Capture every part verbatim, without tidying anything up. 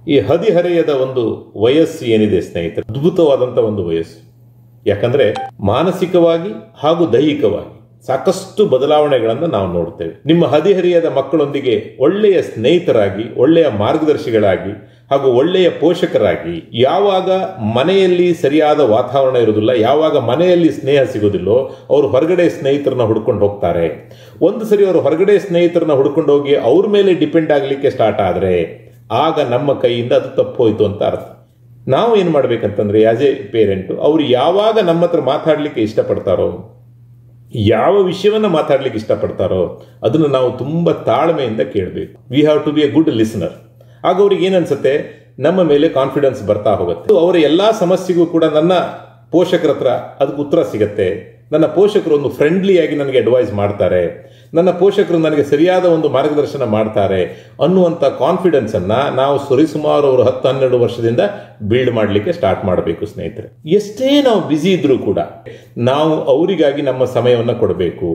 ಈ ಹದಿಹರೆಯದ ಒಂದು ವಯಸ್ಸು ಏನಿದೆ ಸ್ನೇಹಿತರೆ, ಅದ್ಭುತವಾದಂಥ ಒಂದು ವಯಸ್ಸು. ಯಾಕಂದ್ರೆ ಮಾನಸಿಕವಾಗಿ ಹಾಗೂ ದೈಹಿಕವಾಗಿ ಸಾಕಷ್ಟು ಬದಲಾವಣೆಗಳನ್ನು ನಾವು ನೋಡ್ತೇವೆ. ನಿಮ್ಮ ಹದಿಹರೆಯದ ಮಕ್ಕಳೊಂದಿಗೆ ಒಳ್ಳೆಯ ಸ್ನೇಹಿತರಾಗಿ, ಒಳ್ಳೆಯ ಮಾರ್ಗದರ್ಶಿಗಳಾಗಿ ಹಾಗೂ ಒಳ್ಳೆಯ ಪೋಷಕರಾಗಿ, ಯಾವಾಗ ಮನೆಯಲ್ಲಿ ಸರಿಯಾದ ವಾತಾವರಣ ಇರುವುದಿಲ್ಲ, ಯಾವಾಗ ಮನೆಯಲ್ಲಿ ಸ್ನೇಹ ಸಿಗೋದಿಲ್ಲೋ ಅವರು ಹೊರಗಡೆ ಸ್ನೇಹಿತರನ್ನ ಹುಡ್ಕೊಂಡು ಹೋಗ್ತಾರೆ. ಒಂದು ಸರಿ ಅವರು ಹೊರಗಡೆ ಸ್ನೇಹಿತರನ್ನ ಹುಡ್ಕೊಂಡು ಹೋಗಿ ಅವ್ರ ಮೇಲೆ ಡಿಪೆಂಡ್ ಆಗಲಿಕ್ಕೆ ಸ್ಟಾರ್ಟ್ ಆದರೆ ಆಗ ನಮ್ಮ ಕೈಯಿಂದ ಅದು ತಪ್ಪೋಯ್ತು ಅಂತ ಅರ್ಥ. ನಾವು ಏನು ಮಾಡ್ಬೇಕಂತಂದ್ರೆ ಆಸ್ ಎ ಪೇರೆಂಟು, ಅವ್ರು ಯಾವಾಗ ನಮ್ಮ ಹತ್ರ ಮಾತಾಡಲಿಕ್ಕೆ ಇಷ್ಟಪಡ್ತಾರೋ, ಯಾವ ವಿಷಯವನ್ನ ಮಾತಾಡ್ಲಿಕ್ಕೆ ಇಷ್ಟಪಡ್ತಾರೋ ಅದನ್ನು ನಾವು ತುಂಬ ತಾಳ್ಮೆಯಿಂದ ಕೇಳಬೇಕು. We have to be a good listener. ಆಗ ಅವ್ರಿಗೆ ಏನನ್ಸುತ್ತೆ, ನಮ್ಮ ಮೇಲೆ ಕಾನ್ಫಿಡೆನ್ಸ್ ಬರ್ತಾ ಹೋಗುತ್ತೆ. ಅವರ ಎಲ್ಲಾ ಸಮಸ್ಯೆಗೂ ಕೂಡ ನನ್ನ ಪೋಷಕರ ಹತ್ರ ಅದಕ್ಕೆ ಉತ್ತರ ಸಿಗತ್ತೆ. ನನ್ನ ಪೋಷಕರು ಒಂದು ಫ್ರೆಂಡ್ಲಿಯಾಗಿ ನನಗೆ ಅಡ್ವೈಸ್ ಮಾಡ್ತಾರೆ, ನನ್ನ ಪೋಷಕರು ನನಗೆ ಸರಿಯಾದ ಒಂದು ಮಾರ್ಗದರ್ಶನ ಮಾಡ್ತಾರೆ ಅನ್ನುವಂಥ ಕಾನ್ಫಿಡೆನ್ಸ್ ಅನ್ನ ನಾವು ಸರಿಸುಮಾರು ಅವರು ಹತ್ತು ಹನ್ನೆರಡು ವರ್ಷದಿಂದ ಬಿಲ್ಡ್ ಮಾಡಲಿಕ್ಕೆ ಸ್ಟಾರ್ಟ್ ಮಾಡಬೇಕು ಸ್ನೇಹಿತರೆ. ಎಷ್ಟೇ ನಾವು ಬ್ಯುಸಿ ಇದ್ರೂ ಕೂಡ ನಾವು ಅವರಿಗಾಗಿ ನಮ್ಮ ಸಮಯವನ್ನು ಕೊಡಬೇಕು.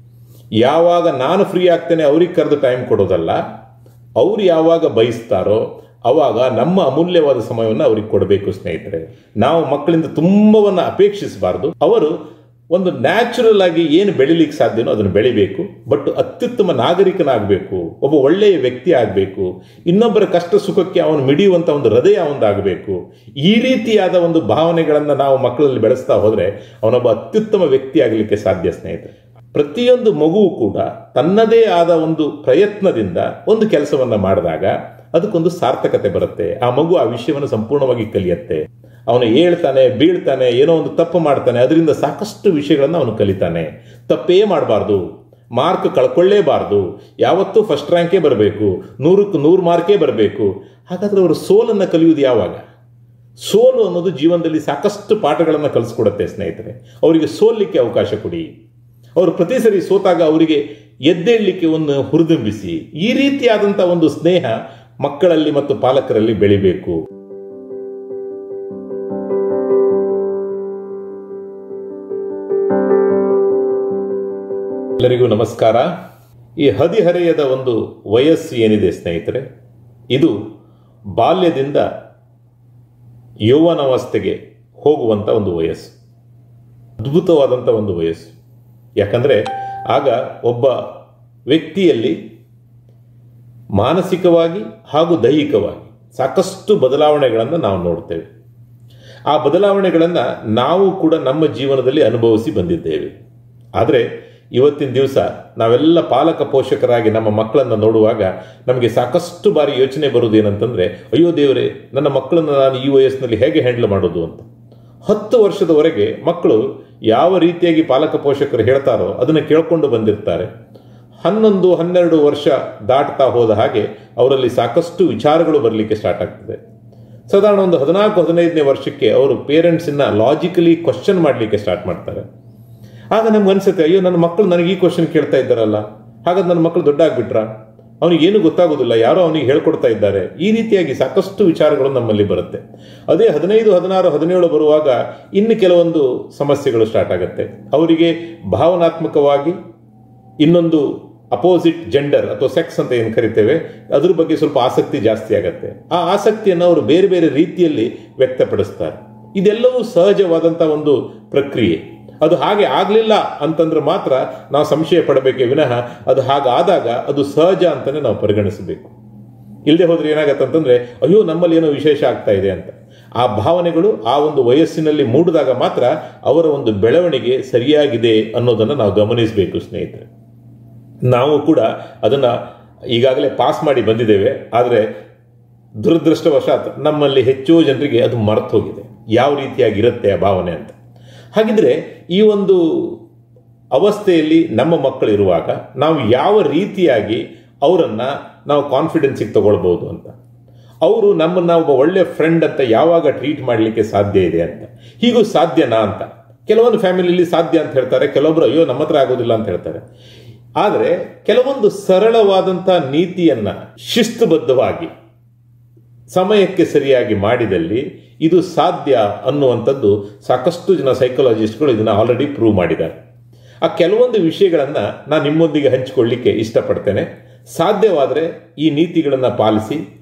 ಯಾವಾಗ ನಾನು ಫ್ರೀ ಆಗ್ತೇನೆ ಅವ್ರಿಗೆ ಕರೆದು ಟೈಮ್ ಕೊಡೋದಲ್ಲ, ಅವ್ರು ಯಾವಾಗ ಬಯಸ್ತಾರೋ ಅವಾಗ ನಮ್ಮ ಅಮೂಲ್ಯವಾದ ಸಮಯವನ್ನು ಅವ್ರಿಗೆ ಕೊಡಬೇಕು ಸ್ನೇಹಿತರೆ. ನಾವು ಮಕ್ಕಳಿಂದ ತುಂಬವನ್ನ ಅಪೇಕ್ಷಿಸಬಾರ್ದು. ಅವರು ಒಂದು ನ್ಯಾಚುರಲ್ ಆಗಿ ಏನು ಬೆಳಿಲಿಕ್ಕೆ ಸಾಧ್ಯನೋ ಅದನ್ನು ಬೆಳಿಬೇಕು. ಬಟ್ ಅತ್ಯುತ್ತಮ ನಾಗರಿಕನಾಗಬೇಕು, ಒಬ್ಬ ಒಳ್ಳೆಯ ವ್ಯಕ್ತಿ ಆಗಬೇಕು, ಇನ್ನೊಬ್ಬರ ಕಷ್ಟ ಸುಖಕ್ಕೆ ಅವನು ಮಿಡಿಯುವಂಥ ಒಂದು ಹೃದಯ ಅವನದಾಗಬೇಕು. ಈ ರೀತಿಯಾದ ಒಂದು ಭಾವನೆಗಳನ್ನು ನಾವು ಮಕ್ಕಳಲ್ಲಿ ಬೆಳೆಸ್ತಾ ಹೋದರೆ ಅವನೊಬ್ಬ ಅತ್ಯುತ್ತಮ ವ್ಯಕ್ತಿ ಆಗಲಿಕ್ಕೆ ಸಾಧ್ಯ ಸ್ನೇಹಿತರೆ. ಪ್ರತಿಯೊಂದು ಮಗುವು ಕೂಡ ತನ್ನದೇ ಆದ ಒಂದು ಪ್ರಯತ್ನದಿಂದ ಒಂದು ಕೆಲಸವನ್ನ ಮಾಡಿದಾಗ ಅದಕ್ಕೊಂದು ಸಾರ್ಥಕತೆ ಬರುತ್ತೆ. ಆ ಮಗು ಆ ವಿಷಯವನ್ನು ಸಂಪೂರ್ಣವಾಗಿ ಕಲಿಯುತ್ತೆ. ಅವನು ಹೇಳ್ತಾನೆ, ಬೀಳ್ತಾನೆ, ಏನೋ ಒಂದು ತಪ್ಪು ಮಾಡ್ತಾನೆ, ಅದರಿಂದ ಸಾಕಷ್ಟು ವಿಷಯಗಳನ್ನು ಅವನು ಕಲಿತಾನೆ. ತಪ್ಪೇ ಮಾಡಬಾರ್ದು, ಮಾರ್ಕ್ ಕಳ್ಕೊಳ್ಳೇಬಾರ್ದು, ಯಾವತ್ತೂ ಫಸ್ಟ್ ರ್ಯಾಂಕೇ ಬರಬೇಕು, ನೂರಕ್ಕೆ ನೂರು ಮಾರ್ಕೇ ಬರಬೇಕು. ಹಾಗಾದ್ರೆ ಅವರು ಸೋಲನ್ನು ಕಲಿಯುವುದು ಯಾವಾಗ? ಸೋಲು ಅನ್ನೋದು ಜೀವನದಲ್ಲಿ ಸಾಕಷ್ಟು ಪಾಠಗಳನ್ನು ಕಲಿಸ್ಕೊಡುತ್ತೆ ಸ್ನೇಹಿತರೆ. ಅವರಿಗೆ ಸೋಲಿಕ್ಕೆ ಅವಕಾಶ ಕೊಡಿ. ಅವರು ಪ್ರತಿ ಸರಿ ಸೋತಾಗ ಅವರಿಗೆ ಎದ್ದೇಳಲಿಕ್ಕೆ ಒಂದು ಹುರಿದುಂಬಿಸಿ. ಈ ರೀತಿಯಾದಂಥ ಒಂದು ಸ್ನೇಹ ಮಕ್ಕಳಲ್ಲಿ ಮತ್ತು ಪಾಲಕರಲ್ಲಿ ಬೆಳಿಬೇಕು. ಎಲ್ಲರಿಗೂ ನಮಸ್ಕಾರ. ಈ ಹದಿಹರೆಯದ ಒಂದು ವಯಸ್ಸು ಏನಿದೆ ಸ್ನೇಹಿತರೆ, ಇದು ಬಾಲ್ಯದಿಂದ ಯೌವನಾವಸ್ಥೆಗೆ ಹೋಗುವಂಥ ಒಂದು ವಯಸ್ಸು. ಅದ್ಭುತವಾದಂಥ ಒಂದು ವಯಸ್ಸು. ಯಾಕಂದರೆ ಆಗ ಒಬ್ಬ ವ್ಯಕ್ತಿಯಲ್ಲಿ ಮಾನಸಿಕವಾಗಿ ಹಾಗೂ ದೈಹಿಕವಾಗಿ ಸಾಕಷ್ಟು ಬದಲಾವಣೆಗಳನ್ನು ನಾವು ನೋಡ್ತೇವೆ. ಆ ಬದಲಾವಣೆಗಳನ್ನು ನಾವು ಕೂಡ ನಮ್ಮ ಜೀವನದಲ್ಲಿ ಅನುಭವಿಸಿ ಬಂದಿದ್ದೇವೆ. ಆದರೆ ಇವತ್ತಿನ ದಿವಸ ನಾವೆಲ್ಲ ಪಾಲಕ ಪೋಷಕರಾಗಿ ನಮ್ಮ ಮಕ್ಕಳನ್ನು ನೋಡುವಾಗ ನಮಗೆ ಸಾಕಷ್ಟು ಬಾರಿ ಯೋಚನೆ ಬರುವುದು ಏನಂತಂದರೆ, ಅಯ್ಯೋ ದೇವರೇ, ನನ್ನ ಮಕ್ಕಳನ್ನು ನಾನು ಈ ವಯಸ್ಸಿನಲ್ಲಿ ಹೇಗೆ ಹ್ಯಾಂಡಲ್ ಮಾಡೋದು ಅಂತ. ಹತ್ತು ವರ್ಷದವರೆಗೆ ಮಕ್ಕಳು ಯಾವ ರೀತಿಯಾಗಿ ಪಾಲಕ ಪೋಷಕರು ಹೇಳ್ತಾರೋ ಅದನ್ನು ಕೇಳ್ಕೊಂಡು ಬಂದಿರ್ತಾರೆ. ಹನ್ನೊಂದು ಹನ್ನೆರಡು ವರ್ಷ ದಾಟ್ತಾ ಹೋದ ಹಾಗೆ ಅವರಲ್ಲಿ ಸಾಕಷ್ಟು ವಿಚಾರಗಳು ಬರಲಿಕ್ಕೆ ಸ್ಟಾರ್ಟ್ ಆಗ್ತದೆ. ಸಾಧಾರಣ ಒಂದು ಹದಿನಾಲ್ಕು ಹದಿನೈದನೇ ವರ್ಷಕ್ಕೆ ಅವರು ಪೇರೆಂಟ್ಸನ್ನ ಲಾಜಿಕಲಿ ಕ್ವಶನ್ ಮಾಡಲಿಕ್ಕೆ ಸ್ಟಾರ್ಟ್ ಮಾಡ್ತಾರೆ. ಆಗ ನಮ್ಗೆ ಅನ್ಸುತ್ತೆ, ಅಯ್ಯೋ ನನ್ನ ಮಕ್ಕಳು ನನಗೆ ಈ ಕ್ವಶನ್ ಕೇಳ್ತಾ ಇದ್ದಾರಲ್ಲ, ಹಾಗಾದ್ರೆ ನನ್ನ ಮಕ್ಕಳು ದೊಡ್ಡ ಆಗ್ಬಿಟ್ರ, ಅವನಿಗೇನು ಗೊತ್ತಾಗೋದಿಲ್ಲ, ಯಾರೋ ಅವನಿಗೆ ಹೇಳ್ಕೊಡ್ತಾ ಇದ್ದಾರೆ. ಈ ರೀತಿಯಾಗಿ ಸಾಕಷ್ಟು ವಿಚಾರಗಳು ನಮ್ಮಲ್ಲಿ ಬರುತ್ತೆ. ಅದೇ ಹದಿನೈದು ಹದಿನಾರು ಹದಿನೇಳು ಬರುವಾಗ ಇನ್ನು ಕೆಲವೊಂದು ಸಮಸ್ಯೆಗಳು ಸ್ಟಾರ್ಟ್ ಆಗುತ್ತೆ. ಅವರಿಗೆ ಭಾವನಾತ್ಮಕವಾಗಿ ಇನ್ನೊಂದು ಅಪೋಸಿಟ್ ಜೆಂಡರ್ ಅಥವಾ ಸೆಕ್ಸ್ ಅಂತ ಏನು ಕರಿತೇವೆ ಅದ್ರ ಬಗ್ಗೆ ಸ್ವಲ್ಪ ಆಸಕ್ತಿ ಜಾಸ್ತಿ ಆಗುತ್ತೆ. ಆ ಆಸಕ್ತಿಯನ್ನು ಅವರು ಬೇರೆ ಬೇರೆ ರೀತಿಯಲ್ಲಿ ವ್ಯಕ್ತಪಡಿಸ್ತಾರೆ. ಇದೆಲ್ಲವೂ ಸಹಜವಾದಂಥ ಒಂದು ಪ್ರಕ್ರಿಯೆ. ಅದು ಹಾಗೆ ಆಗಲಿಲ್ಲ ಅಂತಂದ್ರೆ ಮಾತ್ರ ನಾವು ಸಂಶಯ ಪಡಬೇಕೇ ವಿನಃ ಅದು ಹಾಗಾದಾಗ ಅದು ಸಹಜ ಅಂತಲೇ ನಾವು ಪರಿಗಣಿಸಬೇಕು. ಇಲ್ಲದೆ ಹೋದ್ರೆ ಏನಾಗತ್ತೆ ಅಂತಂದ್ರೆ, ಅಯ್ಯೋ ನಮ್ಮಲ್ಲಿ ಏನೋ ವಿಶೇಷ ಆಗ್ತಾ ಇದೆ ಅಂತ. ಆ ಭಾವನೆಗಳು ಆ ಒಂದು ವಯಸ್ಸಿನಲ್ಲಿ ಮೂಡಿದಾಗ ಮಾತ್ರ ಅವರ ಒಂದು ಬೆಳವಣಿಗೆ ಸರಿಯಾಗಿದೆ ಅನ್ನೋದನ್ನು ನಾವು ಗಮನಿಸಬೇಕು ಸ್ನೇಹಿತರೆ. ನಾವು ಕೂಡ ಅದನ್ನು ಈಗಾಗಲೇ ಪಾಸ್ ಮಾಡಿ ಬಂದಿದ್ದೇವೆ. ಆದರೆ ದುರದೃಷ್ಟವಶಾತ್ ನಮ್ಮಲ್ಲಿ ಹೆಚ್ಚು ಜನರಿಗೆ ಅದು ಮರೆತು ಹೋಗಿದೆ, ಯಾವ ರೀತಿಯಾಗಿರುತ್ತೆ ಆ ಭಾವನೆ ಅಂತ. ಹಾಗಿದ್ರೆ ಈ ಒಂದು ಅವಸ್ಥೆಯಲ್ಲಿ ನಮ್ಮ ಮಕ್ಕಳು ಇರುವಾಗ ನಾವು ಯಾವ ರೀತಿಯಾಗಿ ಅವರನ್ನು ನಾವು ಕಾನ್ಫಿಡೆನ್ಸಿಗೆ ತಗೊಳ್ಬೋದು ಅಂತ, ಅವರು ನಮ್ಮನ್ನು ಒಬ್ಬ ಒಳ್ಳೆ ಫ್ರೆಂಡ್ ಅಂತ ಯಾವಾಗ ಟ್ರೀಟ್ ಮಾಡಲಿಕ್ಕೆ ಸಾಧ್ಯ ಇದೆ ಅಂತ, ಹೀಗೂ ಸಾಧ್ಯನಾ ಅಂತ. ಕೆಲವೊಂದು ಫ್ಯಾಮಿಲಿಯಲ್ಲಿ ಸಾಧ್ಯ ಅಂತ ಹೇಳ್ತಾರೆ, ಕೆಲವೊಬ್ರು ಅಯ್ಯೋ ನಮ್ಮ ಹತ್ರ ಆಗೋದಿಲ್ಲ ಅಂತ ಹೇಳ್ತಾರೆ. ಆದರೆ ಕೆಲವೊಂದು ಸರಳವಾದಂಥ ನೀತಿಯನ್ನ ಶಿಸ್ತುಬದ್ಧವಾಗಿ ಸಮಯಕ್ಕೆ ಸರಿಯಾಗಿ ಮಾಡಿದಲ್ಲಿ ಇದು ಸಾಧ್ಯ ಅನ್ನುವಂಥದ್ದು ಸಾಕಷ್ಟು ಜನ ಸೈಕಾಲಜಿಸ್ಟ್ಗಳು ಇದನ್ನು ಆಲ್ರೆಡಿ ಪ್ರೂವ್ ಮಾಡಿದ್ದಾರೆ. ಆ ಕೆಲವೊಂದು ವಿಷಯಗಳನ್ನು ನಾನು ನಿಮ್ಮೊಂದಿಗೆ ಹಂಚಿಕೊಳ್ಳಿಕ್ಕೆ ಇಷ್ಟಪಡ್ತೇನೆ. ಸಾಧ್ಯವಾದರೆ ಈ ನೀತಿಗಳನ್ನು ಪಾಲಿಸಿ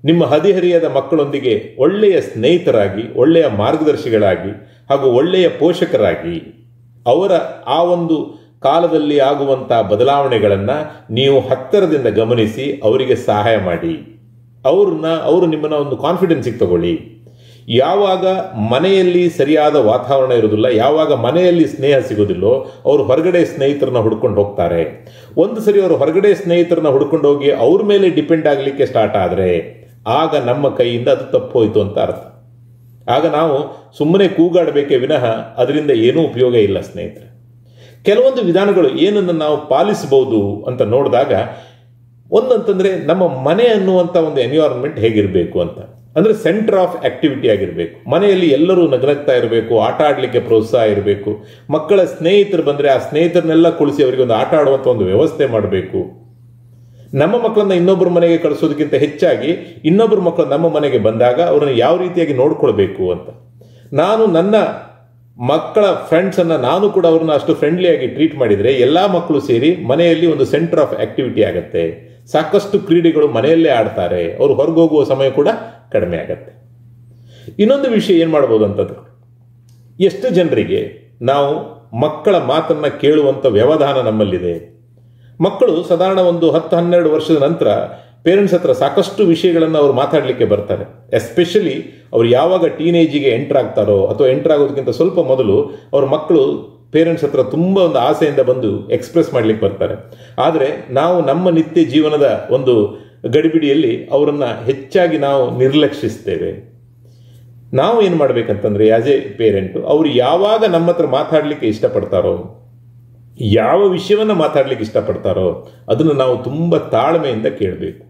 ನಿಮ್ಮ ಹದಿಹರಿಯದ ಮಕ್ಕಳೊಂದಿಗೆ ಒಳ್ಳೆಯ ಸ್ನೇಹಿತರಾಗಿ, ಒಳ್ಳೆಯ ಮಾರ್ಗದರ್ಶಿಗಳಾಗಿ ಹಾಗೂ ಒಳ್ಳೆಯ ಪೋಷಕರಾಗಿ ಅವರ ಆ ಒಂದು ಕಾಲದಲ್ಲಿ ಆಗುವಂಥ ಬದಲಾವಣೆಗಳನ್ನು ನೀವು ಹತ್ತಿರದಿಂದ ಗಮನಿಸಿ ಅವರಿಗೆ ಸಹಾಯ ಮಾಡಿ. ಅವ್ರನ್ನ ಅವರು ನಿಮ್ಮನ್ನ ಒಂದು ಕಾನ್ಫಿಡೆನ್ಸಿಗೆ ತಗೊಳ್ಳಿ. ಯಾವಾಗ ಮನೆಯಲ್ಲಿ ಸರಿಯಾದ ವಾತಾವರಣ ಇರೋದಿಲ್ಲ, ಯಾವಾಗ ಮನೆಯಲ್ಲಿ ಸ್ನೇಹ ಸಿಗೋದಿಲ್ಲೋ ಅವರು ಹೊರಗಡೆ ಸ್ನೇಹಿತರನ್ನ ಹುಡ್ಕೊಂಡು ಹೋಗ್ತಾರೆ. ಒಂದು ಸರಿ ಅವರು ಹೊರಗಡೆ ಸ್ನೇಹಿತರನ್ನ ಹುಡ್ಕೊಂಡು ಹೋಗಿ ಅವ್ರ ಮೇಲೆ ಡಿಪೆಂಡ್ ಆಗಲಿಕ್ಕೆ ಸ್ಟಾರ್ಟ್ ಆದರೆ ಆಗ ನಮ್ಮ ಕೈಯಿಂದ ಅದು ತಪ್ಪು ಹೋಯಿತು ಅಂತ ಅರ್ಥ. ಆಗ ನಾವು ಸುಮ್ಮನೆ ಕೂಗಾಡಬೇಕೇ ವಿನಃ ಅದರಿಂದ ಏನೂ ಉಪಯೋಗ ಇಲ್ಲ ಸ್ನೇಹಿತರೆ. ಕೆಲವೊಂದು ವಿಧಾನಗಳು ಏನನ್ನು ನಾವು ಪಾಲಿಸಬಹುದು ಅಂತ ನೋಡಿದಾಗ, ಒಂದಂತಂದ್ರೆ ನಮ್ಮ ಮನೆ ಅನ್ನುವಂಥ ಒಂದು ಎನ್ವಿರಾನ್ಮೆಂಟ್ ಹೇಗಿರಬೇಕು ಅಂತ, ಅಂದರೆ ಸೆಂಟರ್ ಆಫ್ ಆಕ್ಟಿವಿಟಿ ಆಗಿರಬೇಕು. ಮನೆಯಲ್ಲಿ ಎಲ್ಲರೂ ನಗನಗ್ತಾ ಇರಬೇಕು, ಆಟ ಆಡಲಿಕ್ಕೆ ಪ್ರೋತ್ಸಾಹ ಇರಬೇಕು. ಮಕ್ಕಳ ಸ್ನೇಹಿತರು ಬಂದರೆ ಆ ಸ್ನೇಹಿತರನ್ನೆಲ್ಲ ಕುಳಿಸಿ ಅವರಿಗೆ ಒಂದು ಆಟ ಆಡುವಂಥ ಒಂದು ವ್ಯವಸ್ಥೆ ಮಾಡಬೇಕು. ನಮ್ಮ ಮಕ್ಕಳನ್ನ ಇನ್ನೊಬ್ಬರ ಮನೆಗೆ ಕಳಿಸೋದಕ್ಕಿಂತ ಹೆಚ್ಚಾಗಿ ಇನ್ನೊಬ್ಬರ ಮಕ್ಕಳು ನಮ್ಮ ಮನೆಗೆ ಬಂದಾಗ ಅವರನ್ನು ಯಾವ ರೀತಿಯಾಗಿ ನೋಡ್ಕೊಳ್ಬೇಕು ಅಂತ. ನಾನು ನನ್ನ ಮಕ್ಕಳ ಫ್ರೆಂಡ್ಸನ್ನು ನಾನು ಕೂಡ ಅವ್ರನ್ನ ಅಷ್ಟು ಫ್ರೆಂಡ್ಲಿಯಾಗಿ ಟ್ರೀಟ್ ಮಾಡಿದರೆ ಎಲ್ಲ ಮಕ್ಕಳು ಸೇರಿ ಮನೆಯಲ್ಲಿ ಒಂದು ಸೆಂಟರ್ ಆಫ್ ಆಕ್ಟಿವಿಟಿ ಆಗುತ್ತೆ. ಸಾಕಷ್ಟು ಕ್ರೀಡೆಗಳು ಮನೆಯಲ್ಲೇ ಆಡ್ತಾರೆ, ಅವರು ಹೊರಗೆ ಹೋಗುವ ಸಮಯ ಕೂಡ ಕಡಿಮೆ ಆಗತ್ತೆ. ಇನ್ನೊಂದು ವಿಷಯ ಏನು ಮಾಡ್ಬೋದು ಅಂತಂದ್ರೆ, ಎಷ್ಟು ಜನರಿಗೆ ನಾವು ಮಕ್ಕಳ ಮಾತನ್ನ ಕೇಳುವಂಥ ವ್ಯವಧಾನ ನಮ್ಮಲ್ಲಿದೆ. ಮಕ್ಕಳು ಸಾಧಾರಣ ಒಂದು ಹತ್ತು ಹನ್ನೆರಡು ವರ್ಷದ ನಂತರ ಪೇರೆಂಟ್ಸ್ ಹತ್ರ ಸಾಕಷ್ಟು ವಿಷಯಗಳನ್ನು ಅವರು ಮಾತಾಡಲಿಕ್ಕೆ ಬರ್ತಾರೆ. ಎಸ್ಪೆಷಲಿ ಅವ್ರು ಯಾವಾಗ ಟೀನೇಜಿಗೆ ಎಂಟರ್ ಆಗ್ತಾರೋ ಅಥವಾ ಎಂಟರ್ ಆಗೋದಕ್ಕಿಂತ ಸ್ವಲ್ಪ ಮೊದಲು ಅವ್ರ ಮಕ್ಕಳು ಪೇರೆಂಟ್ಸ್ ಹತ್ರ ತುಂಬ ಒಂದು ಆಸೆಯಿಂದ ಬಂದು ಎಕ್ಸ್ಪ್ರೆಸ್ ಮಾಡ್ಲಿಕ್ಕೆ ಬರ್ತಾರೆ. ಆದರೆ ನಾವು ನಮ್ಮ ನಿತ್ಯ ಜೀವನದ ಒಂದು ಗಡಿಬಿಡಿಯಲ್ಲಿ ಅವರನ್ನು ಹೆಚ್ಚಾಗಿ ನಾವು ನಿರ್ಲಕ್ಷಿಸ್ತೇವೆ. ನಾವು ಏನು ಮಾಡಬೇಕಂತಂದ್ರೆ, ಆಸ್ ಎ ಪೇರೆಂಟು ಅವರು ಯಾವಾಗ ನಮ್ಮ ಹತ್ರ ಮಾತಾಡಲಿಕ್ಕೆ ಇಷ್ಟಪಡ್ತಾರೋ, ಯಾವ ವಿಷಯವನ್ನು ಮಾತಾಡಲಿಕ್ಕೆ ಇಷ್ಟಪಡ್ತಾರೋ ಅದನ್ನು ನಾವು ತುಂಬ ತಾಳ್ಮೆಯಿಂದ ಕೇಳಬೇಕು.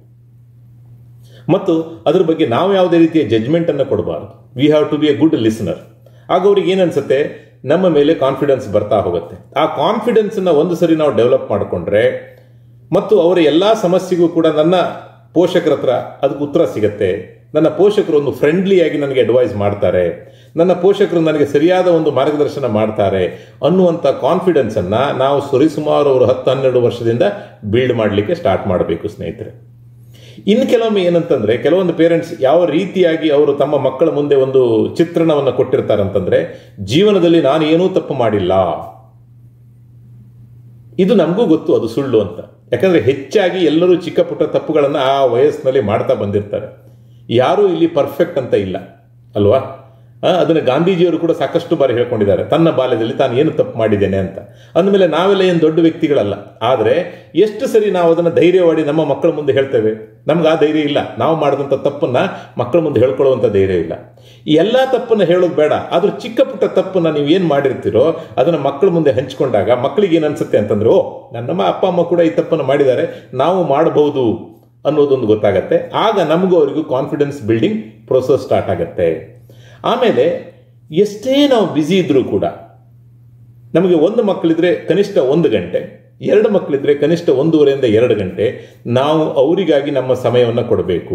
ಮತ್ತು ಅದ್ರ ಬಗ್ಗೆ ನಾವು ಯಾವುದೇ ರೀತಿಯ ಜಡ್ಜ್ಮೆಂಟನ್ನು ಕೊಡಬಾರ್ದು. We have to be a good listener. ಆಗ ಅವ್ರಿಗೆ ಏನನ್ಸುತ್ತೆ, ನಮ್ಮ ಮೇಲೆ ಕಾನ್ಫಿಡೆನ್ಸ್ ಬರ್ತಾ ಹೋಗುತ್ತೆ. ಆ ಕಾನ್ಫಿಡೆನ್ಸನ್ನು ಒಂದು ಸರಿ ನಾವು ಡೆವಲಪ್ ಮಾಡಿಕೊಂಡ್ರೆ ಮತ್ತು ಅವರ ಎಲ್ಲ ಸಮಸ್ಯೆಗೂ ಕೂಡ ನನ್ನ ಪೋಷಕರ ಹತ್ರ ಅದಕ್ಕೆ ಉತ್ತರ ಸಿಗತ್ತೆ. ನನ್ನ ಪೋಷಕರು ಒಂದು ಫ್ರೆಂಡ್ಲಿಯಾಗಿ ನನಗೆ ಅಡ್ವೈಸ್ ಮಾಡ್ತಾರೆ, ನನ್ನ ಪೋಷಕರು ನನಗೆ ಸರಿಯಾದ ಒಂದು ಮಾರ್ಗದರ್ಶನ ಮಾಡ್ತಾರೆ ಅನ್ನುವಂಥ ಕಾನ್ಫಿಡೆನ್ಸನ್ನು ನಾವು ಸರಿಸುಮಾರು ಅವರು ಹತ್ತು ಹನ್ನೆರಡು ವರ್ಷದಿಂದ ಬಿಲ್ಡ್ ಮಾಡಲಿಕ್ಕೆ ಸ್ಟಾರ್ಟ್ ಮಾಡಬೇಕು ಸ್ನೇಹಿತರೆ. ಇನ್ನು ಕೆಲವೊಮ್ಮೆ ಏನಂತಂದ್ರೆ, ಕೆಲವೊಂದು ಪೇರೆಂಟ್ಸ್ ಯಾವ ರೀತಿಯಾಗಿ ಅವರು ತಮ್ಮ ಮಕ್ಕಳ ಮುಂದೆ ಒಂದು ಚಿತ್ರಣವನ್ನು ಕೊಟ್ಟಿರ್ತಾರಂತಂದ್ರೆ, ಜೀವನದಲ್ಲಿ ನಾನು ಏನೂ ತಪ್ಪು ಮಾಡಿಲ್ಲ. ಇದು ನಮಗೂ ಗೊತ್ತು ಅದು ಸುಳ್ಳು ಅಂತ. ಯಾಕಂದ್ರೆ ಹೆಚ್ಚಾಗಿ ಎಲ್ಲರೂ ಚಿಕ್ಕ ಪುಟ್ಟ ತಪ್ಪುಗಳನ್ನು ಆ ವಯಸ್ಸಿನಲ್ಲಿ ಮಾಡ್ತಾ ಬಂದಿರ್ತಾರೆ. ಯಾರೂ ಇಲ್ಲಿ ಪರ್ಫೆಕ್ಟ್ ಅಂತ ಇಲ್ಲ ಅಲ್ವಾ? ಅದನ್ನು ಗಾಂಧೀಜಿಯವರು ಕೂಡ ಸಾಕಷ್ಟು ಬಾರಿ ಹೇಳ್ಕೊಂಡಿದ್ದಾರೆ, ತನ್ನ ಬಾಲ್ಯದಲ್ಲಿ ತಾನು ಏನು ತಪ್ಪು ಮಾಡಿದ್ದೇನೆ ಅಂತ. ಅಂದಮೇಲೆ ನಾವೆಲ್ಲ ಏನು ದೊಡ್ಡ ವ್ಯಕ್ತಿಗಳಲ್ಲ. ಆದರೆ ಎಷ್ಟು ಸರಿ ನಾವು ಅದನ್ನು ಧೈರ್ಯವಾಗಿ ನಮ್ಮ ಮಕ್ಕಳ ಮುಂದೆ ಹೇಳ್ತೇವೆ? ನಮ್ಗೆ ಆ ಧೈರ್ಯ ಇಲ್ಲ. ನಾವು ಮಾಡಿದಂಥ ತಪ್ಪನ್ನ ಮಕ್ಕಳ ಮುಂದೆ ಹೇಳ್ಕೊಳ್ಳುವಂಥ ಧೈರ್ಯ ಇಲ್ಲ. ಈ ಎಲ್ಲ ತಪ್ಪನ್ನು ಹೇಳೋದು ಬೇಡ, ಆದ್ರೂ ಚಿಕ್ಕ ಪುಟ್ಟ ತಪ್ಪನ್ನ ನೀವು ಏನು ಮಾಡಿರ್ತೀರೋ ಅದನ್ನು ಮಕ್ಕಳ ಮುಂದೆ ಹಂಚ್ಕೊಂಡಾಗ ಮಕ್ಕಳಿಗೆ ಏನು ಅನ್ಸುತ್ತೆ ಅಂತಂದ್ರೆ, ಓ ನಮ್ಮ ಅಪ್ಪ ಅಮ್ಮ ಕೂಡ ಈ ತಪ್ಪನ್ನು ಮಾಡಿದ್ದಾರೆ, ನಾವು ಮಾಡಬಹುದು ಅನ್ನೋದೊಂದು ಗೊತ್ತಾಗತ್ತೆ. ಆಗ ನಮಗೂ ಅವರಿಗೂ ಕಾನ್ಫಿಡೆನ್ಸ್ ಬಿಲ್ಡಿಂಗ್ ಪ್ರೋಸೆಸ್ ಸ್ಟಾರ್ಟ್ ಆಗುತ್ತೆ. ಆಮೇಲೆ ಎಷ್ಟೇ ನಾವು ಬ್ಯುಸಿ ಇದ್ರೂ ಕೂಡ ನಮಗೆ ಒಂದು ಮಕ್ಕಳಿದ್ರೆ ಕನಿಷ್ಠ ಒಂದು ಗಂಟೆ, ಎರಡು ಮಕ್ಕಳಿದ್ರೆ ಕನಿಷ್ಠ ಒಂದೂವರೆಯಿಂದ ಎರಡು ಗಂಟೆ ನಾವು ಅವರಿಗಾಗಿ ನಮ್ಮ ಸಮಯವನ್ನು ಕೊಡಬೇಕು.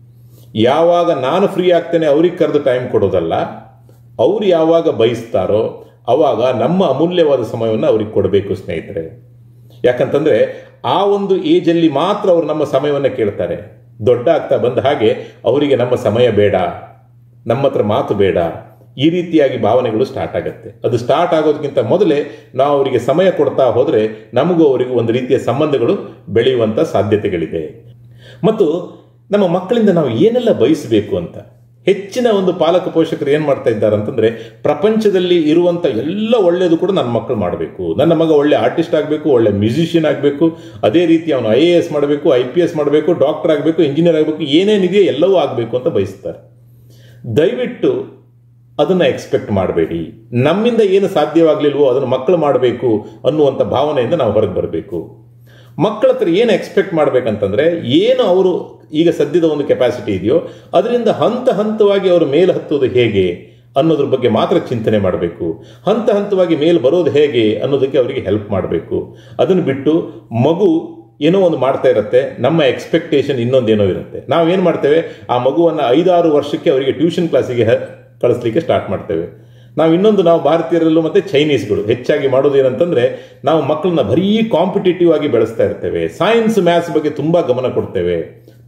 ಯಾವಾಗ ನಾನು ಫ್ರೀ ಆಗ್ತೇನೆ ಅವ್ರಿಗೆ ಕರೆದು ಟೈಮ್ ಕೊಡೋದಲ್ಲ, ಅವ್ರು ಯಾವಾಗ ಬಯಸ್ತಾರೋ ಅವಾಗ ನಮ್ಮ ಅಮೂಲ್ಯವಾದ ಸಮಯವನ್ನು ಅವ್ರಿಗೆ ಕೊಡಬೇಕು ಸ್ನೇಹಿತರೆ. ಯಾಕಂತಂದ್ರೆ ಆ ಒಂದು ಏಜಲ್ಲಿ ಮಾತ್ರ ಅವರು ನಮ್ಮ ಸಮಯವನ್ನು ಕೇಳ್ತಾರೆ. ದೊಡ್ಡ ಆಗ್ತಾ ಬಂದ ಹಾಗೆ ಅವರಿಗೆ ನಮ್ಮ ಸಮಯ ಬೇಡ, ನಮ್ಮ ಹತ್ರ ಮಾತು ಬೇಡ, ಈ ರೀತಿಯಾಗಿ ಭಾವನೆಗಳು ಸ್ಟಾರ್ಟ್ ಆಗುತ್ತೆ. ಅದು ಸ್ಟಾರ್ಟ್ ಆಗೋದಕ್ಕಿಂತ ಮೊದಲೇ ನಾವು ಅವರಿಗೆ ಸಮಯ ಕೊಡ್ತಾ ಹೋದರೆ ನಮಗೂ ಅವರಿಗೂ ಒಂದು ರೀತಿಯ ಸಂಬಂಧಗಳು ಬೆಳೆಯುವಂಥ ಸಾಧ್ಯತೆಗಳಿದೆ. ಮತ್ತು ನಮ್ಮ ಮಕ್ಕಳಿಂದ ನಾವು ಏನೆಲ್ಲ ಬಯಸಬೇಕು ಅಂತ ಹೆಚ್ಚಿನ ಒಂದು ಪಾಲಕ ಪೋಷಕರು ಏನು ಮಾಡ್ತಾ ಇದ್ದಾರೆ ಅಂತಂದ್ರೆ, ಪ್ರಪಂಚದಲ್ಲಿ ಇರುವಂಥ ಎಲ್ಲ ಒಳ್ಳೆಯದು ಕೂಡ ನನ್ನ ಮಕ್ಕಳು ಮಾಡಬೇಕು, ನನ್ನ ಮಗ ಒಳ್ಳೆ ಆರ್ಟಿಸ್ಟ್ ಆಗಬೇಕು, ಒಳ್ಳೆ ಮ್ಯೂಸಿಷಿಯನ್ ಆಗಬೇಕು, ಅದೇ ರೀತಿ ಅವನು ಐ ಎ ಎಸ್ ಮಾಡಬೇಕು, ಐ ಪಿ ಎಸ್ ಮಾಡಬೇಕು, ಡಾಕ್ಟರ್ ಆಗಬೇಕು, ಇಂಜಿನಿಯರ್ ಆಗಬೇಕು, ಏನೇನಿದೆಯೋ ಎಲ್ಲವೂ ಆಗಬೇಕು ಅಂತ ಬಯಸ್ತಾರೆ. ದಯವಿಟ್ಟು ಅದನ್ನು ಎಕ್ಸ್ಪೆಕ್ಟ್ ಮಾಡಬೇಡಿ. ನಮ್ಮಿಂದ ಏನು ಸಾಧ್ಯವಾಗಲಿಲ್ವೋ ಅದನ್ನು ಮಕ್ಕಳು ಮಾಡಬೇಕು ಅನ್ನುವಂಥ ಭಾವನೆಯಿಂದ ನಾವು ಹೊರಗೆ ಬರಬೇಕು. ಮಕ್ಕಳ ಹತ್ರ ಏನು ಎಕ್ಸ್ಪೆಕ್ಟ್ ಮಾಡಬೇಕಂತಂದ್ರೆ, ಏನು ಅವರು ಈಗ ಸದ್ಯದ ಒಂದು ಕೆಪಾಸಿಟಿ ಇದೆಯೋ ಅದರಿಂದ ಹಂತ ಹಂತವಾಗಿ ಅವರು ಮೇಲೆ ಹತ್ತೋದು ಹೇಗೆ ಅನ್ನೋದ್ರ ಬಗ್ಗೆ ಮಾತ್ರ ಚಿಂತನೆ ಮಾಡಬೇಕು. ಹಂತ ಹಂತವಾಗಿ ಮೇಲೆ ಬರೋದು ಹೇಗೆ ಅನ್ನೋದಕ್ಕೆ ಅವರಿಗೆ ಹೆಲ್ಪ್ ಮಾಡಬೇಕು. ಅದನ್ನು ಬಿಟ್ಟು ಮಗು ಏನೋ ಒಂದು ಮಾಡ್ತಾ ಇರುತ್ತೆ, ನಮ್ಮ ಎಕ್ಸ್ಪೆಕ್ಟೇಷನ್ ಇನ್ನೊಂದೇನೋ ಇರುತ್ತೆ. ನಾವೇನು ಮಾಡ್ತೇವೆ, ಆ ಮಗುವನ್ನು ಐದಾರು ವರ್ಷಕ್ಕೆ ಅವರಿಗೆ ಟ್ಯೂಷನ್ ಕ್ಲಾಸಿಗೆ ಕಳಿಸ್ಲಿಕ್ಕೆ ಸ್ಟಾರ್ಟ್ ಮಾಡ್ತೇವೆ. ನಾವು ಇನ್ನೊಂದು ನಾವು ಭಾರತೀಯರಲ್ಲೂ ಮತ್ತು ಚೈನೀಸ್ಗಳು ಹೆಚ್ಚಾಗಿ ಮಾಡೋದು ಏನಂತಂದರೆ, ನಾವು ಮಕ್ಕಳನ್ನ ಬರೀ ಕಾಂಪಿಟೇಟಿವ್ ಆಗಿ ಬೆಳೆಸ್ತಾ ಇರ್ತೇವೆ. ಸೈನ್ಸ್ ಮ್ಯಾಥ್ಸ್ ಬಗ್ಗೆ ತುಂಬ ಗಮನ ಕೊಡ್ತೇವೆ.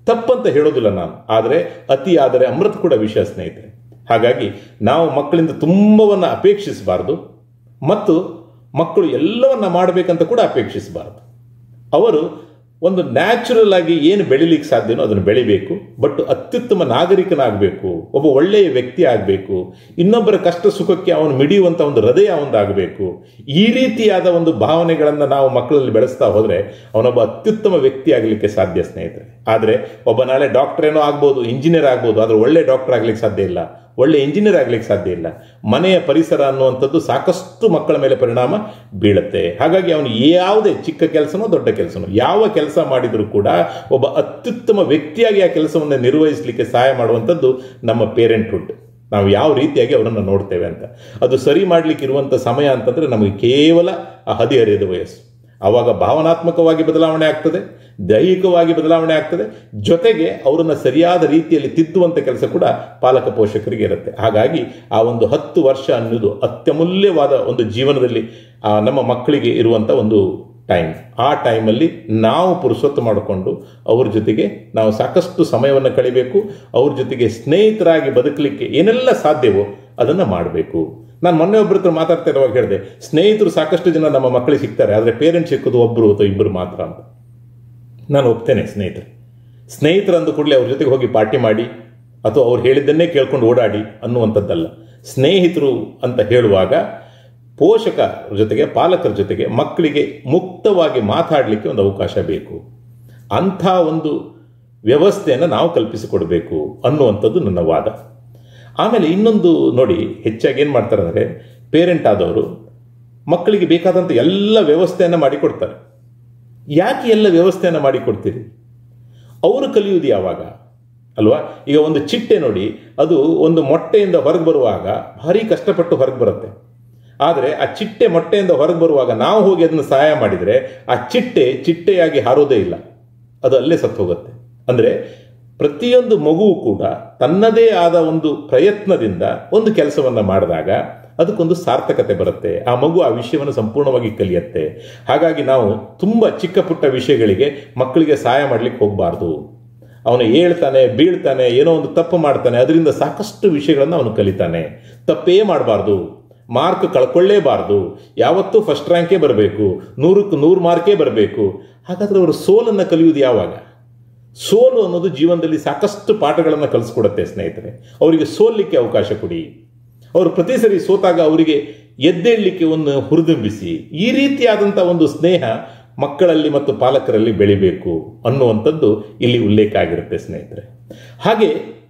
ತಪ್ಪಂತ ಹೇಳೋದಿಲ್ಲ ನಾನು, ಆದರೆ ಅತಿ ಆದರೆ ಅಮೃತ ಕೂಡ ವಿಷಯ ಸ್ನೇಹಿತರೆ. ಹಾಗಾಗಿ ನಾವು ಮಕ್ಕಳಿಂದ ತುಂಬವನ್ನ ಅಪೇಕ್ಷಿಸಬಾರ್ದು ಮತ್ತು ಮಕ್ಕಳು ಎಲ್ಲವನ್ನ ಮಾಡಬೇಕಂತ ಕೂಡ ಅಪೇಕ್ಷಿಸಬಾರ್ದು. ಅವರು ಒಂದು ನ್ಯಾಚುರಲ್ ಆಗಿ ಏನು ಬೆಳಿಲಿಕ್ಕೆ ಸಾಧ್ಯನೋ ಅದನ್ನು ಬೆಳಿಬೇಕು. ಬಟ್ ಅತ್ಯುತ್ತಮ ನಾಗರಿಕನಾಗಬೇಕು, ಒಬ್ಬ ಒಳ್ಳೆಯ ವ್ಯಕ್ತಿ ಆಗಬೇಕು, ಇನ್ನೊಬ್ಬರ ಕಷ್ಟ ಸುಖಕ್ಕೆ ಅವನು ಮಿಡಿಯುವಂಥ ಒಂದು ಹೃದಯ ಅವನದಾಗಬೇಕು. ಈ ರೀತಿಯಾದ ಒಂದು ಭಾವನೆಗಳನ್ನು ನಾವು ಮಕ್ಕಳಲ್ಲಿ ಬೆಳೆಸ್ತಾ ಹೋದರೆ ಅವನೊಬ್ಬ ಅತ್ಯುತ್ತಮ ವ್ಯಕ್ತಿ ಆಗಲಿಕ್ಕೆ ಸಾಧ್ಯ ಸ್ನೇಹಿತರೆ. ಆದರೆ ಒಬ್ಬ ನಾಳೆ ಡಾಕ್ಟರ್ ಏನೋ ಆಗ್ಬೋದು, ಇಂಜಿನಿಯರ್ ಆಗ್ಬೋದು, ಆದರೆ ಒಳ್ಳೆ ಡಾಕ್ಟರ್ ಆಗ್ಲಿಕ್ಕೆ ಸಾಧ್ಯ ಇಲ್ಲ, ಒಳ್ಳೆ ಇಂಜಿನಿಯರ್ ಆಗ್ಲಿಕ್ಕೆ ಸಾಧ್ಯ ಇಲ್ಲ. ಮನೆಯ ಪರಿಸರ ಅನ್ನುವಂಥದ್ದು ಸಾಕಷ್ಟು ಮಕ್ಕಳ ಮೇಲೆ ಪರಿಣಾಮ ಬೀಳುತ್ತೆ. ಹಾಗಾಗಿ ಅವನು ಯಾವುದೇ ಚಿಕ್ಕ ಕೆಲಸನೋ ದೊಡ್ಡ ಕೆಲಸನೋ ಯಾವ ಕೆಲಸ ಮಾಡಿದರೂ ಕೂಡ ಒಬ್ಬ ಅತ್ಯುತ್ತಮ ವ್ಯಕ್ತಿಯಾಗಿ ಆ ಕೆಲಸವನ್ನು ನಿರ್ವಹಿಸಲಿಕ್ಕೆ ಸಹಾಯ ಮಾಡುವಂಥದ್ದು ನಮ್ಮ ಪೇರೆಂಟ್ಹುಡ್. ನಾವು ಯಾವ ರೀತಿಯಾಗಿ ಅವರನ್ನು ನೋಡ್ತೇವೆ ಅಂತ. ಅದು ಸರಿ ಮಾಡಲಿಕ್ಕೆ ಇರುವಂಥ ಸಮಯ ಅಂತಂದರೆ ನಮಗೆ ಕೇವಲ ಆ ಹದಿಹರೆಯದ ವಯಸ್ಸು. ಆವಾಗ ಭಾವನಾತ್ಮಕವಾಗಿ ಬದಲಾವಣೆ ಆಗ್ತದೆ, ದೈಹಿಕವಾಗಿ ಬದಲಾವಣೆ ಆಗ್ತದೆ, ಜೊತೆಗೆ ಅವರನ್ನು ಸರಿಯಾದ ರೀತಿಯಲ್ಲಿ ತಿದ್ದುವಂಥ ಕೆಲಸ ಕೂಡ ಪಾಲಕ ಪೋಷಕರಿಗೆ ಇರುತ್ತೆ. ಹಾಗಾಗಿ ಆ ಒಂದು ಹತ್ತು ವರ್ಷ ಅನ್ನೋದು ಅತ್ಯಮೂಲ್ಯವಾದ ಒಂದು ಜೀವನದಲ್ಲಿ ನಮ್ಮ ಮಕ್ಕಳಿಗೆ ಇರುವಂಥ ಒಂದು ಟೈಮ್. ಆ ಟೈಮಲ್ಲಿ ನಾವು ಪುರುಷೊತ್ತು ಮಾಡಿಕೊಂಡು ಅವ್ರ ಜೊತೆಗೆ ನಾವು ಸಾಕಷ್ಟು ಸಮಯವನ್ನು ಕಳಿಬೇಕು. ಅವ್ರ ಜೊತೆಗೆ ಸ್ನೇಹಿತರಾಗಿ ಬದುಕಲಿಕ್ಕೆ ಏನೆಲ್ಲ ಸಾಧ್ಯವೋ ಅದನ್ನು ಮಾಡಬೇಕು. ನಾನು ಮೊನ್ನೆ ಒಬ್ಬರ ಹತ್ರ ಮಾತಾಡ್ತಾ ಇರುವಾಗ ಹೇಳಿದೆ, ಸ್ನೇಹಿತರು ಸಾಕಷ್ಟು ಜನ ನಮ್ಮ ಮಕ್ಕಳಿಗೆ ಸಿಗ್ತಾರೆ, ಆದರೆ ಪೇರೆಂಟ್ಸ್ ಸಿಕ್ಕೋದು ಒಬ್ಬರು ಅಥವಾ ಇಬ್ಬರು ಮಾತ್ರ ಅಂತ. ನಾನು ಒಪ್ತೇನೆ. ಸ್ನೇಹಿತರು ಸ್ನೇಹಿತರು ಅಂದ ಕೂಡಲೇ ಅವ್ರ ಜೊತೆಗೆ ಹೋಗಿ ಪಾರ್ಟಿ ಮಾಡಿ ಅಥವಾ ಅವ್ರು ಹೇಳಿದ್ದನ್ನೇ ಕೇಳ್ಕೊಂಡು ಓಡಾಡಿ ಅನ್ನುವಂಥದ್ದಲ್ಲ. ಸ್ನೇಹಿತರು ಅಂತ ಹೇಳುವಾಗ ಪೋಷಕರ ಜೊತೆಗೆ ಪಾಲಕರ ಜೊತೆಗೆ ಮಕ್ಕಳಿಗೆ ಮುಕ್ತವಾಗಿ ಮಾತಾಡಲಿಕ್ಕೆ ಒಂದು ಅವಕಾಶ ಬೇಕು. ಅಂಥ ಒಂದು ವ್ಯವಸ್ಥೆಯನ್ನು ನಾವು ಕಲ್ಪಿಸಿಕೊಡ್ಬೇಕು ಅನ್ನುವಂಥದ್ದು ನನ್ನ ವಾದ. ಆಮೇಲೆ ಇನ್ನೊಂದು ನೋಡಿ, ಹೆಚ್ಚಾಗಿ ಏನು ಮಾಡ್ತಾರೆ ಅಂದರೆ ಪೇರೆಂಟ್ ಆದವರು ಮಕ್ಕಳಿಗೆ ಬೇಕಾದಂಥ ಎಲ್ಲ ವ್ಯವಸ್ಥೆಯನ್ನು ಮಾಡಿಕೊಡ್ತಾರೆ. ಯಾಕೆ ಎಲ್ಲ ವ್ಯವಸ್ಥೆಯನ್ನು ಮಾಡಿಕೊಡ್ತೀರಿ? ಅವರು ಕಲಿಯುವುದು ಯಾವಾಗ ಅಲ್ವಾ? ಈಗ ಒಂದು ಚಿಟ್ಟೆ ನೋಡಿ, ಅದು ಒಂದು ಮೊಟ್ಟೆಯಿಂದ ಹೊರಗೆ ಬರುವಾಗ ಭಾರಿ ಕಷ್ಟಪಟ್ಟು ಹೊರಗೆ ಬರುತ್ತೆ. ಆದರೆ ಆ ಚಿಟ್ಟೆ ಮೊಟ್ಟೆಯಿಂದ ಹೊರಗೆ ಬರುವಾಗ ನಾವು ಹೋಗಿ ಅದನ್ನು ಸಹಾಯ ಮಾಡಿದರೆ ಆ ಚಿಟ್ಟೆ ಚಿಟ್ಟೆಯಾಗಿ ಹಾರೋದೇ ಇಲ್ಲ, ಅದು ಅಲ್ಲೇ ಸತ್ತು ಹೋಗುತ್ತೆ. ಅಂದರೆ ಪ್ರತಿಯೊಂದು ಮಗುವು ಕೂಡ ತನ್ನದೇ ಆದ ಒಂದು ಪ್ರಯತ್ನದಿಂದ ಒಂದು ಕೆಲಸವನ್ನು ಮಾಡಿದಾಗ ಅದಕ್ಕೊಂದು ಸಾರ್ಥಕತೆ ಬರುತ್ತೆ. ಆ ಮಗು ಆ ವಿಷಯವನ್ನು ಸಂಪೂರ್ಣವಾಗಿ ಕಲಿಯುತ್ತೆ. ಹಾಗಾಗಿ ನಾವು ತುಂಬ ಚಿಕ್ಕ ಪುಟ್ಟ ವಿಷಯಗಳಿಗೆ ಮಕ್ಕಳಿಗೆ ಸಹಾಯ ಮಾಡಲಿಕ್ಕೆ ಹೋಗಬಾರ್ದು. ಅವನು ಹೇಳ್ತಾನೆ, ಬೀಳ್ತಾನೆ, ಏನೋ ಒಂದು ತಪ್ಪು ಮಾಡ್ತಾನೆ, ಅದರಿಂದ ಸಾಕಷ್ಟು ವಿಷಯಗಳನ್ನು ಅವನು ಕಲಿತಾನೆ. ತಪ್ಪೇ ಮಾಡಬಾರ್ದು, ಮಾರ್ಕ್ ಕಳ್ಕೊಳ್ಳೇಬಾರ್ದು, ಯಾವತ್ತೂ ಫಸ್ಟ್ ರ್ಯಾಂಕೇ ಬರಬೇಕು, ನೂರಕ್ಕೆ ನೂರು ಮಾರ್ಕೇ ಬರಬೇಕು. ಹಾಗಾದರೆ ಅವರು ಸೋಲನ್ನು ಕಲಿಯುವುದು ಯಾವಾಗ? ಸೋಲು ಅನ್ನೋದು ಜೀವನದಲ್ಲಿ ಸಾಕಷ್ಟು ಪಾಠಗಳನ್ನು ಕಲಿಸ್ಕೊಡುತ್ತೆ ಸ್ನೇಹಿತರೆ. ಅವರಿಗೆ ಸೋಲಿಕ್ಕೆ ಅವಕಾಶ ಕೊಡಿ. ಅವರು ಪ್ರತಿ ಸರಿ ಸೋತಾಗ ಅವರಿಗೆ ಎದ್ದೇಳಲಿಕ್ಕೆ ಒಂದು ಹುರಿದುಂಬಿಸಿ. ಈ ರೀತಿಯಾದಂಥ ಒಂದು ಸ್ನೇಹ ಮಕ್ಕಳಲ್ಲಿ ಮತ್ತು ಪಾಲಕರಲ್ಲಿ ಬೆಳಿಬೇಕು ಅನ್ನುವಂಥದ್ದು ಇಲ್ಲಿ ಉಲ್ಲೇಖ ಆಗಿರುತ್ತೆ ಸ್ನೇಹಿತರೆ. ಹಾಗೆ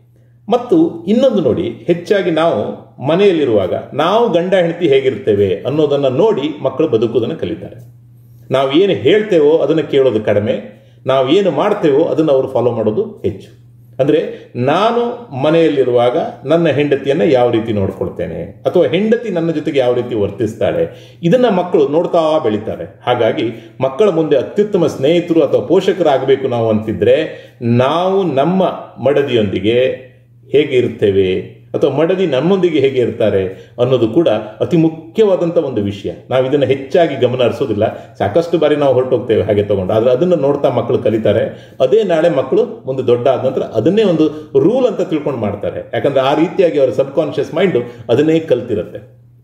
ಮತ್ತು ಇನ್ನೊಂದು ನೋಡಿ, ಹೆಚ್ಚಾಗಿ ನಾವು ಮನೆಯಲ್ಲಿರುವಾಗ ನಾವು ಗಂಡ ಹೆಂಡತಿ ಹೇಗಿರ್ತೇವೆ ಅನ್ನೋದನ್ನು ನೋಡಿ ಮಕ್ಕಳು ಬದುಕುವುದನ್ನು ಕಲಿತಾರೆ. ನಾವು ಏನು ಹೇಳ್ತೇವೋ ಅದನ್ನು ಕೇಳೋದು ಕಡಿಮೆ, ನಾವು ಏನು ಮಾಡ್ತೇವೋ ಅದನ್ನು ಅವರು ಫಾಲೋ ಮಾಡೋದು ಹೆಚ್ಚು. ಅಂದರೆ ನಾನು ಮನೆಯಲ್ಲಿರುವಾಗ ನನ್ನ ಹೆಂಡತಿಯನ್ನು ಯಾವ ರೀತಿ ನೋಡ್ಕೊಳ್ತೇನೆ ಅಥವಾ ಹೆಂಡತಿ ನನ್ನ ಜೊತೆಗೆ ಯಾವ ರೀತಿ ವರ್ತಿಸ್ತಾಳೆ, ಇದನ್ನು ಮಕ್ಕಳು ನೋಡ್ತಾ ಬೆಳೀತಾರೆ. ಹಾಗಾಗಿ ಮಕ್ಕಳ ಮುಂದೆ ಅತ್ಯುತ್ತಮ ಸ್ನೇಹಿತರು ಅಥವಾ ಪೋಷಕರಾಗಬೇಕು ನಾವು ಅಂತಿದ್ರೆ ನಾವು ನಮ್ಮ ಮಡದಿಯೊಂದಿಗೆ ಹೇಗೆ ಇರ್ತೇವೆ ಅಥವಾ ಮಡದಿ ನಮ್ಮೊಂದಿಗೆ ಹೇಗೆ ಇರ್ತಾರೆ ಅನ್ನೋದು ಕೂಡ ಅತಿ ಮುಖ್ಯವಾದಂಥ ಒಂದು ವಿಷಯ. ನಾವು ಇದನ್ನು ಹೆಚ್ಚಾಗಿ ಗಮನ ಹರಿಸೋದಿಲ್ಲ. ಸಾಕಷ್ಟು ಬಾರಿ ನಾವು ಹೊರಟೋಗ್ತೇವೆ ಹಾಗೆ ತಗೊಂಡು, ಆದರೆ ಅದನ್ನು ನೋಡ್ತಾ ಮಕ್ಕಳು ಕಲಿತಾರೆ. ಅದೇ ನಾಳೆ ಮಕ್ಕಳು ಮುಂದೆ ದೊಡ್ಡ ಆದ ನಂತರ ಅದನ್ನೇ ಒಂದು ರೂಲ್ ಅಂತ ತಿಳ್ಕೊಂಡು ಮಾಡ್ತಾರೆ. ಯಾಕಂದರೆ ಆ ರೀತಿಯಾಗಿ ಅವರ ಸಬ್ ಕಾನ್ಷಿಯಸ್ ಮೈಂಡು ಅದನ್ನೇ ಕಲ್ತಿರುತ್ತೆ.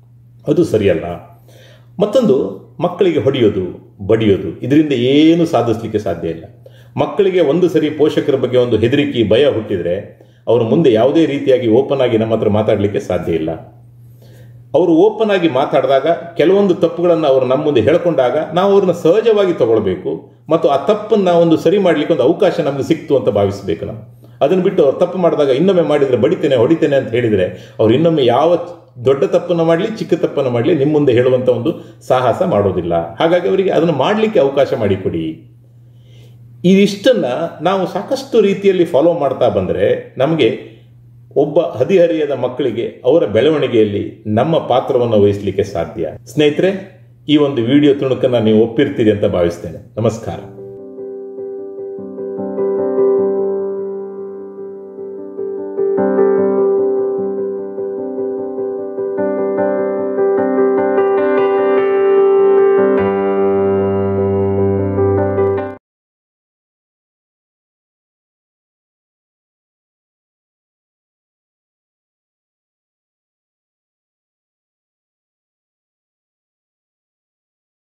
ಅದು ಸರಿಯಲ್ಲ. ಮತ್ತೊಂದು, ಮಕ್ಕಳಿಗೆ ಹೊಡೆಯೋದು, ಬಡಿಯೋದು, ಇದರಿಂದ ಏನು ಸಾಧಿಸಲಿಕ್ಕೆ ಸಾಧ್ಯ ಇಲ್ಲ. ಮಕ್ಕಳಿಗೆ ಒಂದು ಸರಿ ಪೋಷಕರ ಬಗ್ಗೆ ಒಂದು ಹೆದರಿಕೆ, ಭಯ ಹುಟ್ಟಿದರೆ ಅವರು ಮುಂದೆ ಯಾವುದೇ ರೀತಿಯಾಗಿ ಓಪನ್ ಆಗಿ ನಮ್ಮ ಹತ್ರ ಮಾತಾಡಲಿಕ್ಕೆ ಸಾಧ್ಯ ಇಲ್ಲ. ಅವರು ಓಪನ್ ಆಗಿ ಮಾತಾಡಿದಾಗ ಕೆಲವೊಂದು ತಪ್ಪುಗಳನ್ನು ಅವರು ನಮ್ಮ ಮುಂದೆ ಹೇಳ್ಕೊಂಡಾಗ ನಾವು ಅವ್ರನ್ನ ಸಹಜವಾಗಿ ತಗೊಳ್ಬೇಕು ಮತ್ತು ಆ ತಪ್ಪನ್ನು ಒಂದು ಸರಿ ಮಾಡಲಿಕ್ಕೆ ಒಂದು ಅವಕಾಶ ನಮಗೆ ಸಿಕ್ತು ಅಂತ ಭಾವಿಸಬೇಕು. ನಾವು ಅದನ್ನು ಬಿಟ್ಟು ಅವ್ರು ತಪ್ಪು ಮಾಡಿದಾಗ ಇನ್ನೊಮ್ಮೆ ಮಾಡಿದರೆ ಬಡಿತೇನೆ ಹೊಡಿತೇನೆ ಅಂತ ಹೇಳಿದರೆ ಅವ್ರು ಇನ್ನೊಮ್ಮೆ ಯಾವ ದೊಡ್ಡ ತಪ್ಪನ್ನು ಮಾಡಲಿ ಚಿಕ್ಕ ತಪ್ಪನ್ನು ಮಾಡಲಿ ನಿಮ್ಮ ಮುಂದೆ ಹೇಳುವಂಥ ಒಂದು ಸಾಹಸ ಮಾಡೋದಿಲ್ಲ. ಹಾಗಾಗಿ ಅವರಿಗೆ ಅದನ್ನು ಮಾಡಲಿಕ್ಕೆ ಅವಕಾಶ ಮಾಡಿಕೊಡಿ. ಇದಿಷ್ಟನ್ನು ನಾವು ಸಾಕಷ್ಟು ರೀತಿಯಲ್ಲಿ ಫಾಲೋ ಮಾಡ್ತಾ ಬಂದರೆ ನಮಗೆ ಒಬ್ಬ ಹದಿಹರೆಯದ ಮಕ್ಕಳಿಗೆ ಅವರ ಬೆಳವಣಿಗೆಯಲ್ಲಿ ನಮ್ಮ ಪಾತ್ರವನ್ನು ವಹಿಸಲಿಕ್ಕೆ ಸಾಧ್ಯ. ಸ್ನೇಹಿತರೆ, ಈ ಒಂದು ವಿಡಿಯೋ ತುಣುಕನ್ನು ನೀವು ಒಪ್ಪಿರ್ತೀರಿ ಅಂತ ಭಾವಿಸ್ತೇನೆ. ನಮಸ್ಕಾರ.